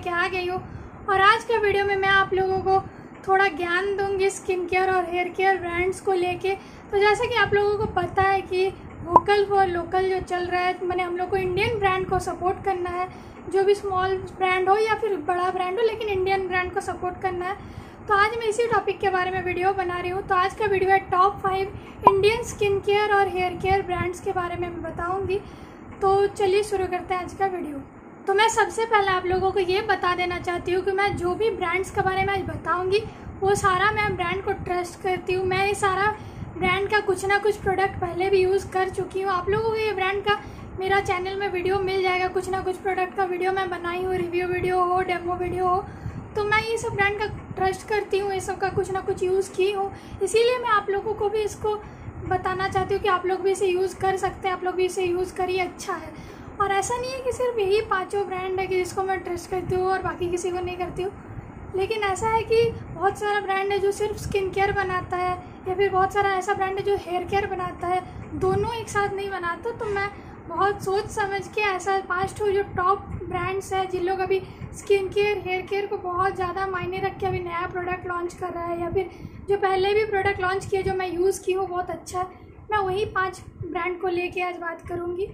लेके आ गई हूँ। और आज का वीडियो में मैं आप लोगों को थोड़ा ज्ञान दूंगी स्किन केयर और हेयर केयर ब्रांड्स को लेके। तो जैसा कि आप लोगों को पता है कि वोकल फॉर लोकल जो चल रहा है, मैंने हम लोग को इंडियन ब्रांड को सपोर्ट करना है, जो भी स्मॉल ब्रांड हो या फिर बड़ा ब्रांड हो, लेकिन इंडियन ब्रांड को सपोर्ट करना है। तो आज मैं इसी टॉपिक के बारे में वीडियो बना रही हूँ। तो आज का वीडियो है टॉप 5 इंडियन स्किन केयर और हेयर केयर ब्रांड्स के बारे में मैं बताऊँगी। तो चलिए शुरू करते हैं आज का वीडियो। तो मैं सबसे पहले आप लोगों को ये बता देना चाहती हूँ कि मैं जो भी ब्रांड्स के बारे में आज बताऊँगी वो सारा मैं ब्रांड को ट्रस्ट करती हूँ। मैं ये सारा ब्रांड का कुछ ना कुछ प्रोडक्ट पहले भी यूज़ कर चुकी हूँ। आप लोगों को ये ब्रांड का मेरा चैनल में वीडियो मिल जाएगा, कुछ ना कुछ प्रोडक्ट का वीडियो मैं बनाई हूँ, रिव्यू वीडियो हो, डेमो वीडियो हो। तो मैं ये सब ब्रांड का ट्रस्ट करती हूँ, ये सब का कुछ ना कुछ यूज़ की हूँ, इसीलिए मैं आप लोगों को भी इसको बताना चाहती हूँ कि आप लोग भी इसे यूज़ कर सकते हैं, आप लोग भी इसे यूज़ करिए, अच्छा है। और ऐसा नहीं है कि सिर्फ यही 5 ब्रांड है कि जिसको मैं ट्रस्ट करती हूँ और बाकी किसी को नहीं करती हूँ, लेकिन ऐसा है कि बहुत सारा ब्रांड है जो सिर्फ स्किन केयर बनाता है, या फिर बहुत सारा ऐसा ब्रांड है जो हेयर केयर बनाता है, दोनों एक साथ नहीं बनाता। तो मैं बहुत सोच समझ के ऐसा 5 जो टॉप ब्रांड्स है जिन लोग अभी स्किन केयर हेयर केयर को बहुत ज़्यादा मायने रख के अभी नया प्रोडक्ट लॉन्च कर रहा है, या फिर जो पहले भी प्रोडक्ट लॉन्च किए जो मैं यूज़ की हूँ बहुत अच्छा है, मैं वही 5 ब्रांड को लेके आज बात करूँगी।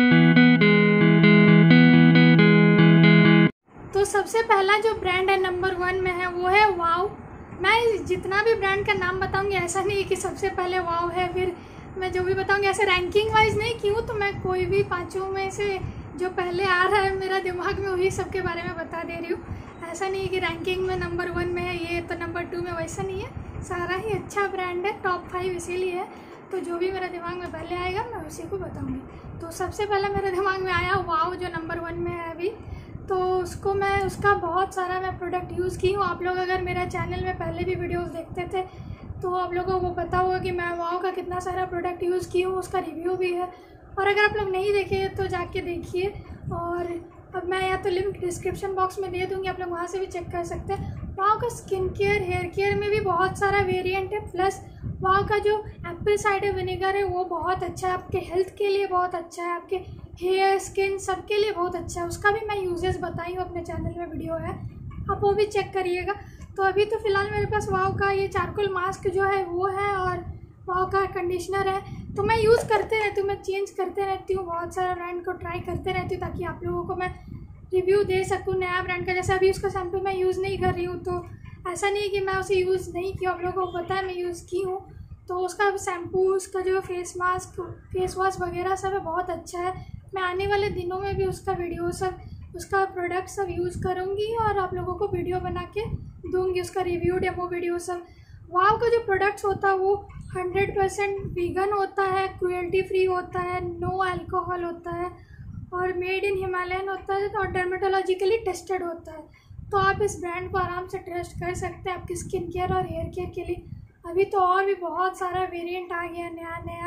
तो सबसे पहला जो ब्रांड है नंबर 1 में है वो है वाव। मैं जितना भी ब्रांड का नाम बताऊंगी ऐसा नहीं है कि सबसे पहले वाव है, फिर मैं जो भी बताऊंगी ऐसे रैंकिंग वाइज नहीं की हूँ। तो मैं कोई भी 5 में से जो पहले आ रहा है मेरा दिमाग में वही सब के बारे में बता दे रही हूँ। ऐसा नहीं है कि रैंकिंग में नंबर 1 में है ये तो नंबर 2 में, वैसा नहीं है। सारा ही अच्छा ब्रांड है, टॉप 5 इसीलिए है। तो जो भी मेरा दिमाग में पहले आएगा मैं उसी को बताऊँगी। तो सबसे पहले मेरे दिमाग में आया वाव जो नंबर 1 में है अभी। तो उसका बहुत सारा मैं प्रोडक्ट यूज़ की हूँ। आप लोग अगर मेरा चैनल में पहले भी वीडियोस देखते थे तो आप लोगों को पता होगा कि मैं वाव का कितना सारा प्रोडक्ट यूज़ की हूँ, उसका रिव्यू भी है। और अगर आप लोग नहीं देखे तो जाके देखिए, और अब मैं या तो लिंक डिस्क्रिप्शन बॉक्स में दे दूँगी, आप लोग वहाँ से भी चेक कर सकते हैं। वाव का स्किन केयर हेयर केयर में भी बहुत सारा वेरिएंट है, प्लस वाव का जो एप्पल साइडर विनेगर है वो बहुत अच्छा है, आपके हेल्थ के लिए बहुत अच्छा है, आपके हेयर स्किन सबके लिए बहुत अच्छा है। उसका भी मैं यूजेस बताई हूँ, अपने चैनल में वीडियो है, आप वो भी चेक करिएगा। तो अभी तो फ़िलहाल मेरे पास वाव का ये चारकोल मास्क जो है वो है, और वाव का कंडीशनर है। तो मैं यूज़ करते रहती हूँ, मैं चेंज करते रहती हूँ, बहुत सारा ब्रांड को ट्राई करते रहती हूँ ताकि आप लोगों को मैं रिव्यू दे सकूँ नया ब्रांड का। जैसे अभी उसका शैम्पू मैं यूज़ नहीं कर रही हूँ, तो ऐसा नहीं कि मैं उसे यूज़ नहीं किया, आप लोगों को पता है मैं यूज़ की हूँ। तो उसका शैम्पू, उसका जो फेस मास्क, फेस वॉश वगैरह सब है बहुत अच्छा है। मैं आने वाले दिनों में भी उसका वीडियो सब, उसका प्रोडक्ट सब यूज़ करूँगी और आप लोगों को वीडियो बना के दूँगी, उसका रिव्यू डेमो वीडियो सब। वाव का जो प्रोडक्ट्स होता है वो 100% वीगन होता है, क्रुएल्टी फ्री होता है, नो अल्कोहल होता है, और मेड इन हिमालयन होता है, और डर्मेटोलॉजिकली टेस्टेड होता है। तो आप इस ब्रांड को आराम से ट्रस्ट कर सकते हैं आपकी स्किन केयर और हेयर केयर के लिए। अभी तो और भी बहुत सारा वेरिएंट आ गया नया नया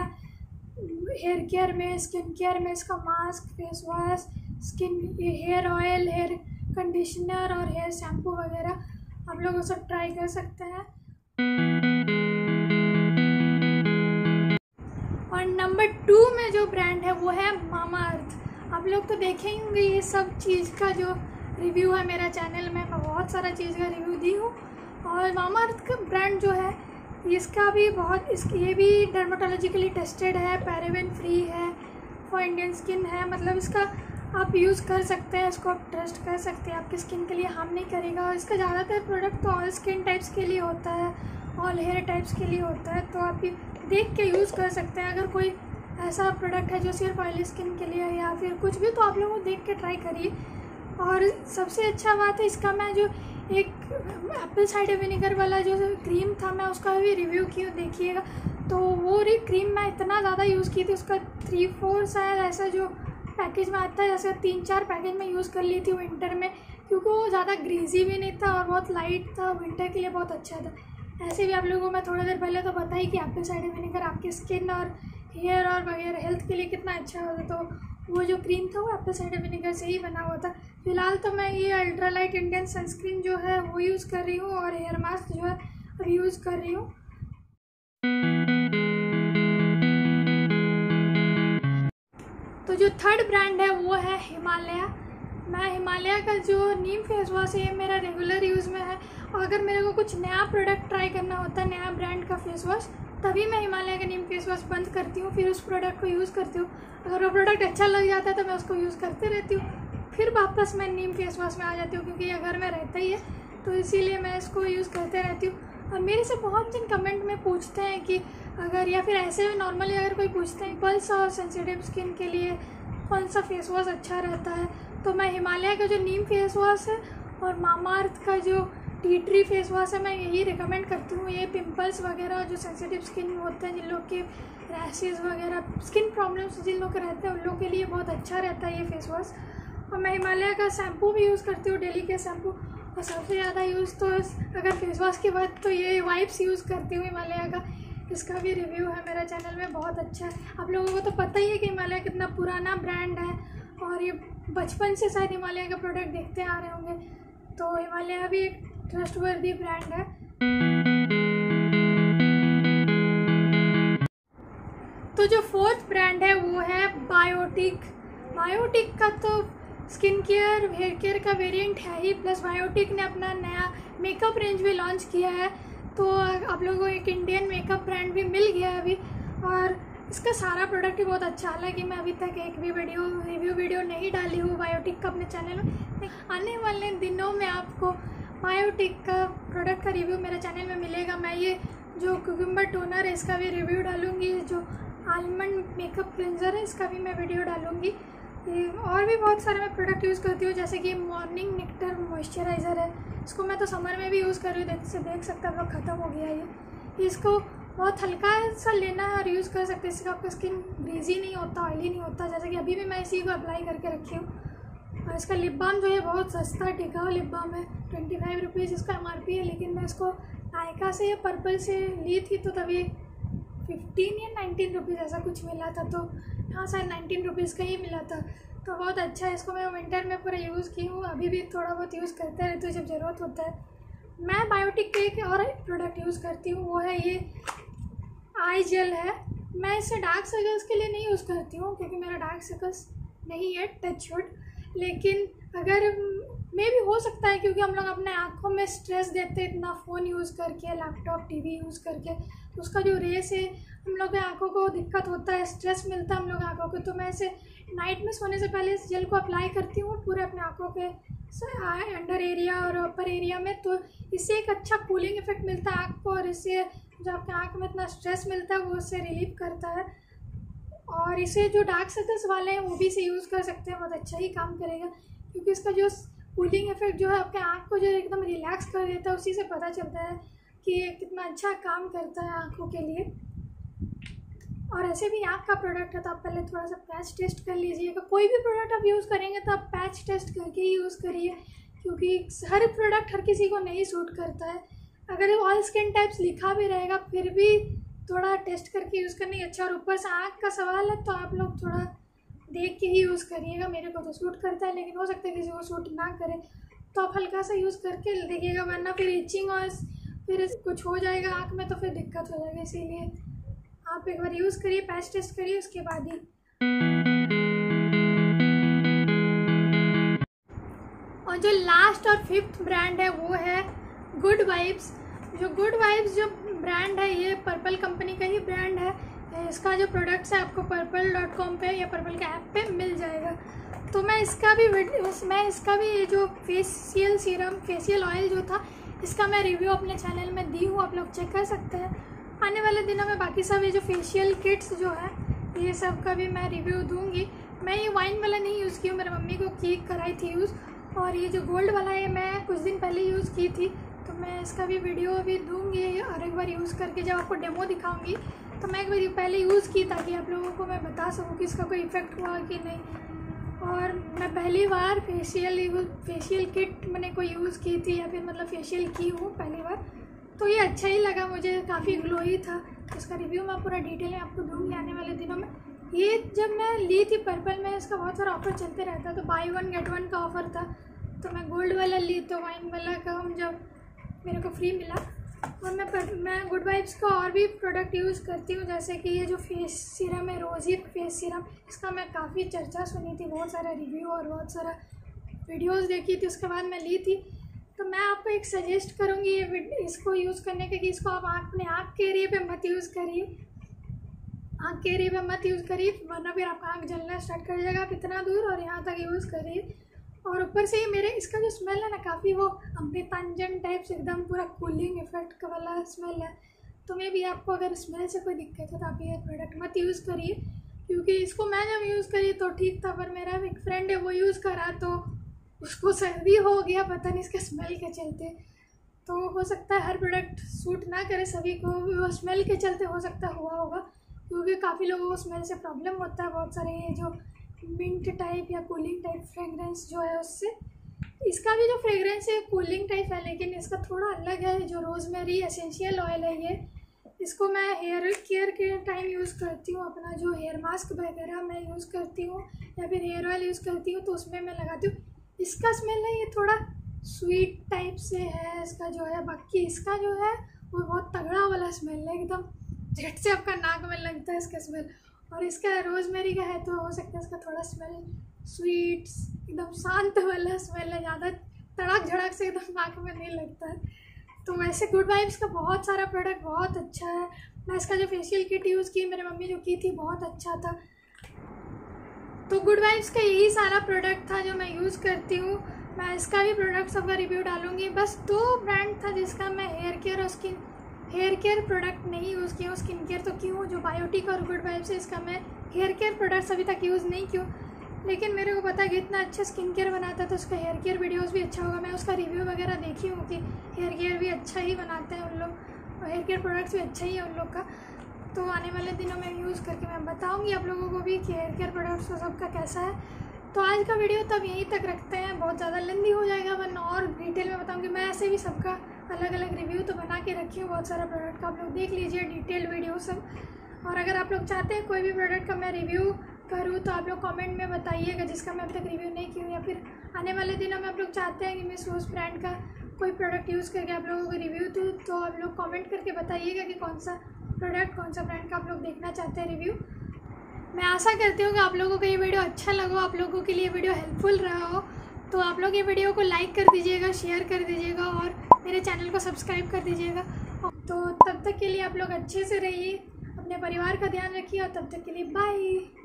हेयर केयर में, स्किन केयर में, इसका mask, face wash, skin hair oil, hair conditioner और हेयर शैम्पू वगैरह आप लोग सब ट्राई कर सकते हैं। और नंबर 2 में जो ब्रांड है वो है मामा अर्थ। आप लोग तो देखे ही होंगे ये सब चीज़ का जो रिव्यू है मेरा चैनल में, मैं बहुत सारा चीज़ का रिव्यू दी हूँ। और मामा अर्थ का ब्रांड जो है इसका भी ये भी डर्मेटोलॉजिकली टेस्टेड है, पैराबेन फ्री है, फॉर इंडियन स्किन है, मतलब इसका आप यूज़ कर सकते हैं, इसको आप ट्रस्ट कर सकते हैं, आपकी स्किन के लिए हार्म नहीं करेगा। और इसका ज़्यादातर प्रोडक्ट तो ऑल स्किन टाइप्स के लिए होता है, ऑल हेयर टाइप्स के लिए होता है, तो आप देख के यूज़ कर सकते हैं। अगर कोई ऐसा प्रोडक्ट है जो सिर्फ ऑयली स्किन के लिए है या फिर कुछ भी, तो आप लोगों को देख के ट्राई करिए। और सबसे अच्छा बात है इसका, मैं जो एक एप्पल साइडर विनेगर वाला जो क्रीम था मैं उसका भी रिव्यू की हूँ, देखिएगा। तो वो क्रीम मैं इतना ज़्यादा यूज़ की थी, उसका 3-4 शायद ऐसा जो पैकेज में आता है, ऐसे 3-4 पैकेज में यूज़ कर ली थी विंटर में, क्योंकि वो ज़्यादा ग्रीजी भी नहीं था और बहुत लाइट था, विंटर के लिए बहुत अच्छा था। ऐसे भी आप लोगों को मैं थोड़ी देर पहले तो बताई कि एप्पल साइडर विनेगर आपकी स्किन और हेयर और वगैरह हेल्थ के लिए कितना अच्छा होता है। तो वो जो क्रीम था वो एप्पल साइडर विनेगर से ही बना हुआ था। फिलहाल तो मैं ये अल्ट्रालाइट इंडियन सनस्क्रीन जो है वो यूज़ कर रही हूँ, और हेयर मास्क जो है वो यूज़ कर रही हूँ। तो जो थर्ड ब्रांड है वो है हिमालय। मैं हिमालय का जो नीम फेस वॉश है मेरा रेगुलर यूज़ में है, और अगर मेरे को कुछ नया प्रोडक्ट ट्राई करना होता है, नया ब्रांड का फेस वॉश, तभी मैं हिमालय का नीम फेस वॉश बंद करती हूँ, फिर उस प्रोडक्ट को यूज़ करती हूँ। अगर वो प्रोडक्ट अच्छा लग जाता है तो मैं उसको यूज़ करते रहती हूँ, फिर वापस मैं नीम फेस वॉश में आ जाती हूँ, क्योंकि ये घर में रहता ही है, तो इसीलिए मैं इसको यूज़ करते रहती हूँ। और मेरे से बहुत जन कमेंट में पूछते हैं कि अगर, या फिर ऐसे भी नॉर्मली अगर कोई पूछते हैं पिंपल्स और सेंसिटिव स्किन के लिए कौन सा फेस वॉश अच्छा रहता है, तो मैं हिमालय का जो नीम फेस वॉश है और मामाअर्थ का जो टी ट्री फेस वॉश है, मैं यही रिकमेंड करती हूँ। ये पिंपल्स वगैरह जो सेंसिटिव स्किन होते हैं, जिन लोग के रैशेज़ वगैरह स्किन प्रॉब्लम्स जिन लोग के रहते हैं, उन लोग के लिए बहुत अच्छा रहता है ये फेस वॉश। और मैं हिमालय का शैम्पू भी यूज़ करती हूँ, डेली के शैम्पू। और सबसे ज़्यादा यूज़ तो अगर फेस वॉश की बात, तो ये वाइप्स यूज़ करती हूँ हिमालय का। इसका भी रिव्यू है मेरा चैनल में, बहुत अच्छा है। आप लोगों को तो पता ही है कि हिमालय कितना पुराना ब्रांड है, और ये बचपन से शायद हिमालय का प्रोडक्ट देखते आ रहे होंगे, तो हिमालय भी एक ट्रस्टवर्दी ब्रांड है। तो जो फोर्थ ब्रांड है वो है बायोटिक। बायोटिक का तो स्किन केयर हेयर केयर का वेरिएंट है ही, प्लस बायोटिक ने अपना नया मेकअप रेंज भी लॉन्च किया है, तो आप लोगों को एक इंडियन मेकअप ब्रांड भी मिल गया है अभी, और इसका सारा प्रोडक्ट ही बहुत अच्छा। हालांकि मैं अभी तक एक भी रिव्यू वीडियो नहीं डाली हूँ बायोटिक का अपने चैनल में। आने वाले दिनों में आपको बायोटिक का प्रोडक्ट का रिव्यू मेरे चैनल में मिलेगा। मैं ये जो कुकुम्बर टोनर है इसका भी रिव्यू डालूँगी, जो आलमंड मेकअप क्लिनजर है इसका भी मैं वीडियो डालूँगी। और भी बहुत सारे मैं प्रोडक्ट यूज़ करती हूँ, जैसे कि मॉर्निंग नेक्टर मॉइस्चराइज़र है, इसको मैं तो समर में भी यूज़ कर रही हूँ, देख सकते हैं आप लोग, ख़त्म हो गया ये। इसको बहुत हल्का सा लेना है और यूज़ कर सकते हैं, इससे आपका स्किन ग्रीजी नहीं होता, ऑयली नहीं होता। जैसे कि अभी भी मैं इसी को अप्लाई करके रखी हूँ। और इसका लिप बाम जो है बहुत सस्ता टिकाऊ लिप बाम है, 25 रुपीज़ इसका MRP है, लेकिन मैं इसको नायका से या पर्पल से ली थी तो तभी 15 या 19 रुपीज़ ऐसा कुछ मिला था, तो हाँ शायद 19 रुपीज़ का ही मिला था, तो बहुत अच्छा है। इसको मैं विंटर में पूरा यूज़ की हूँ, अभी भी थोड़ा बहुत यूज़ करते रहते हो जब ज़रूरत होता है। मैं बायोटिक के एक और प्रोडक्ट यूज़ करती हूँ, वो है ये आई जेल है। मैं इसे डार्क सर्कल्स के लिए नहीं यूज़ करती हूँ, क्योंकि मेरा डार्क सर्कल्स नहीं है, टच वुड, लेकिन अगर मे भी हो सकता है, क्योंकि हम लोग अपने आँखों में स्ट्रेस देते हैं इतना फ़ोन यूज़ करके, लैपटॉप टीवी यूज़ करके, तो उसका जो रेस है हम लोग के आँखों को दिक्कत होता है, स्ट्रेस मिलता है हम लोग आँखों को। तो मैं इसे नाइट में सोने से पहले इस जेल को अप्लाई करती हूँ पूरे अपने आँखों के अंडर एरिया और अपर एरिया में, तो इससे एक अच्छा कूलिंग इफेक्ट मिलता है आँख को, और इससे जो आपके आँख में इतना स्ट्रेस मिलता है वो उससे रिलीव करता है। और इसे जो डार्क सर्कल्स वाले हैं वो भी इसे यूज़ कर सकते हैं, बहुत अच्छा ही काम करेगा, क्योंकि इसका जो कूलिंग इफेक्ट जो है आपके आँख को जो एकदम रिलैक्स कर देता है, उसी से पता चलता है कि ये कितना अच्छा काम करता है आँखों के लिए। और ऐसे भी आँख का प्रोडक्ट है तो आप पहले थोड़ा सा पैच टेस्ट कर लीजिएगा। कोई भी प्रोडक्ट आप यूज़ करेंगे तो आप पैच टेस्ट करके ही यूज़ करिए, क्योंकि हर प्रोडक्ट हर किसी को नहीं सूट करता है। अगर ऑल स्किन टाइप्स लिखा भी रहेगा फिर भी थोड़ा टेस्ट करके यूज़ करनी अच्छा। और ऊपर से आँख का सवाल है तो आप लोग थोड़ा देख के ही यूज़ करिएगा। मेरे को तो सूट करता है, लेकिन हो सकता है किसी को सूट ना करे, तो आप हल्का सा यूज़ करके देखिएगा, वरना फिर इचिंग और फिर कुछ हो जाएगा आँख में तो फिर दिक्कत हो जाएगी। इसीलिए आप एक बार यूज़ करिए, पैच टेस्ट करिए, उसके बाद ही। और जो लास्ट और फिफ्थ ब्रांड है वो है गुड वाइब्स। जो गुड वाइब्स जो ब्रांड है ये पर्पल कंपनी का ही ब्रांड है। इसका जो प्रोडक्ट्स है आपको purple.com पे या पर्पल के ऐप पे मिल जाएगा। तो मैं इसका भी जो फेशियल सीरम फेशियल ऑयल जो था इसका मैं रिव्यू अपने चैनल में दी हूँ, आप लोग चेक कर सकते हैं। आने वाले दिनों में बाकी सब ये जो फेशियल किट्स जो है ये सब का भी मैं रिव्यू दूंगी। मैं ये वाइन वाला नहीं यूज़ की हूँ, मेरी मम्मी को की कराई थी यूज़, और ये जो गोल्ड वाला है मैं कुछ दिन पहले यूज़ की थी, तो मैं इसका भी वीडियो भी दूंगी और एक बार यूज़ करके जब आपको डेमो दिखाऊंगी तो मैं एक बार पहले यूज़ की ताकि आप लोगों को मैं बता सकूँ कि इसका कोई इफ़ेक्ट हुआ कि नहीं। और मैं पहली बार फेशियल किट मैंने कोई यूज़ की थी या फिर मतलब फेशियल की हूँ पहली बार, तो ये अच्छा ही लगा मुझे, काफ़ी ग्लोई था। इसका रिव्यू मैं पूरा डिटेल में आपको दूंगी आने वाले दिनों में। ये जब मैं ली थी पर्पल में, इसका बहुत सारा ऑफ़र चलते रहता, तो बाई 1 गेट 1 का ऑफ़र था, तो मैं गोल्ड वाला ली, तो वाइन वाला का हम जब मेरे को फ्री मिला। और मैं गुड वाइब्स का और भी प्रोडक्ट यूज़ करती हूँ, जैसे कि ये जो फेस सीरम है रोज़ी फेस सीरम, इसका मैं काफ़ी चर्चा सुनी थी, बहुत सारा रिव्यू और बहुत सारा वीडियोस देखी थी, उसके बाद मैं ली थी। तो मैं आपको एक सजेस्ट करूँगी इसको यूज़ करने के, कि इसको आप अपने आँख के एरिए पे मत यूज़ करिए, आँख के एरिए पे मत यूज़ करिए, वरना फिर आपका आँख जलना स्टार्ट कर जाएगा। आप इतना दूर और यहाँ तक यूज़ करिए। और ऊपर से मेरे इसका जो स्मेल है ना, काफ़ी वो अमृतांजन टाइप से एकदम पूरा कूलिंग इफेक्ट वाला स्मेल है। तो मे भी आपको अगर स्मेल से कोई दिक्कत है तो आप ये प्रोडक्ट मत यूज़ करिए, क्योंकि इसको मैं जब यूज़ करी तो ठीक था, पर मेरा एक फ्रेंड है वो यूज़ करा तो उसको सर्दी हो गया, पता नहीं इसके स्मेल के चलते। तो हो सकता है हर प्रोडक्ट सूट ना करे सभी को, वो स्मेल के चलते हो सकता हुआ होगा, क्योंकि काफ़ी लोगों को स्मेल से प्रॉब्लम होता है। बहुत सारे ये जो मिंट टाइप या कूलिंग टाइप फ्रेगरेंस जो है उससे, इसका भी जो फ्रेगरेंस है कूलिंग टाइप है, लेकिन इसका थोड़ा अलग है। जो रोज़मेरी एसेंशियल ऑयल है ये, इसको मैं हेयर केयर के टाइम यूज़ करती हूँ। अपना जो हेयर मास्क वगैरह मैं यूज़ करती हूँ या फिर हेयर ऑयल यूज़ करती हूँ तो उसमें मैं लगाती हूँ। इसका स्मेल है ये थोड़ा स्वीट टाइप से है इसका जो है, बाकी इसका जो है वो बहुत तगड़ा वाला स्मेल है, एकदम झट से आपका नाक में लगता है इसका स्मेल। और इसका रोज़मेरी का है तो हो सकता है इसका थोड़ा स्मेल स्वीट एकदम शांत वाला स्मेल है, ज़्यादा तड़ाक झड़क से एकदम नाक में नहीं लगता है। तो वैसे गुड वाइब्स का बहुत सारा प्रोडक्ट बहुत अच्छा है। मैं इसका जो फेशियल किट यूज़ की मेरी मम्मी जो की थी बहुत अच्छा था। तो गुड वाइब्स का यही सारा प्रोडक्ट था जो मैं यूज़ करती हूँ। मैं इसका भी प्रोडक्ट सबका रिव्यू डालूँगी। बस 2 ब्रांड था जिसका मैं हेयर केयर प्रोडक्ट नहीं यूज़ किया हूँ। स्किन केयर तो की हूँ, जो बायोटिक और गुड वाइब्स है, इसका मैं हेयर केयर प्रोडक्ट्स अभी तक यूज़ नहीं की हूँ। लेकिन मेरे को पता है कि इतना अच्छा स्किन केयर बनाता है तो उसका हेयर केयर वीडियोस भी अच्छा होगा। मैं उसका रिव्यू वगैरह देखी हूँ कि हेयर केयर भी अच्छा ही बनाते हैं उन लोग, और हेयर केयर प्रोडक्ट्स भी अच्छा ही है उन लोग का। तो आने वाले दिनों में यूज़ करके मैं बताऊँगी आप लोगों को भी कि हेयर केयर प्रोडक्ट्स का सबका कैसा है। तो आज का वीडियो तब यहीं तक रखते हैं, बहुत ज़्यादा लंबी हो जाएगा वरना और डिटेल में बताऊँगी। मैं ऐसे भी सबका अलग अलग रिव्यू तो बना के रखी हूँ बहुत सारा प्रोडक्ट का, आप लोग देख लीजिए डिटेल वीडियो सब। और अगर आप लोग चाहते हैं कोई भी प्रोडक्ट का मैं रिव्यू करूँ तो आप लोग कमेंट में बताइएगा, जिसका मैं अब तक रिव्यू नहीं की हूँ, या फिर आने वाले दिनों में आप लोग चाहते हैं कि मैं सोस ब्रांड का कोई प्रोडक्ट यूज़ करके आप लोगों को रिव्यू दूँ, तो आप लोग कमेंट करके बताइएगा कि कौन सा प्रोडक्ट कौन सा ब्रांड का आप लोग देखना चाहते हैं रिव्यू। मैं आशा करती हूँ कि आप लोगों को ये वीडियो अच्छा लगा, आप लोगों के लिए वीडियो हेल्पफुल रहा हो। तो आप लोग ये वीडियो को लाइक कर दीजिएगा, शेयर कर दीजिएगा और मेरे चैनल को सब्सक्राइब कर दीजिएगा। तो तब तक के लिए आप लोग अच्छे से रहिए, अपने परिवार का ध्यान रखिए और तब तक के लिए बाय।